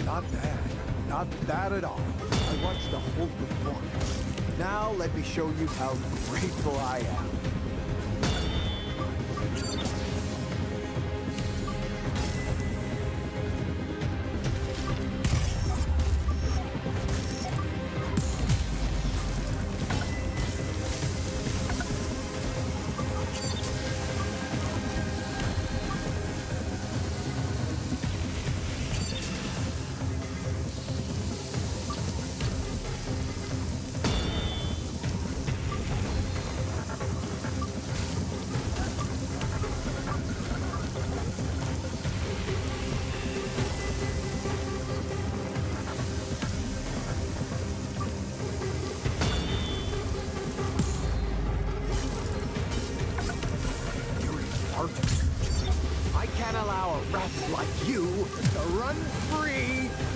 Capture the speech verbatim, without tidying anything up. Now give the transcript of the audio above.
Not bad. Not bad at all. I watched the whole performance. Now let me show you how grateful I am. I can't allow a rat like you to run free!